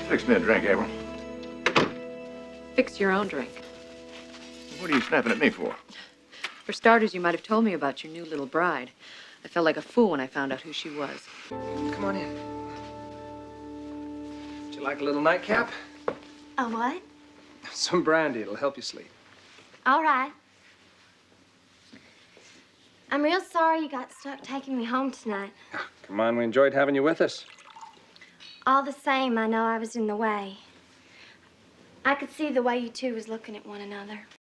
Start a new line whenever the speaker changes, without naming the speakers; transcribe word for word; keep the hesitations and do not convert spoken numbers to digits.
Fix me a drink, April.
Fix your own drink.
What are you snapping at me for?
For starters, you might have told me about your new little bride. I felt like a fool when I found out who she was.
Come on in. Would you like a little nightcap?
A what?
Some brandy. It'll help you sleep.
All right. I'm real sorry you got stuck taking me home tonight.
Come on, we enjoyed having you with us.
All the same, I know I was in the way. I could see the way you two was looking at one another.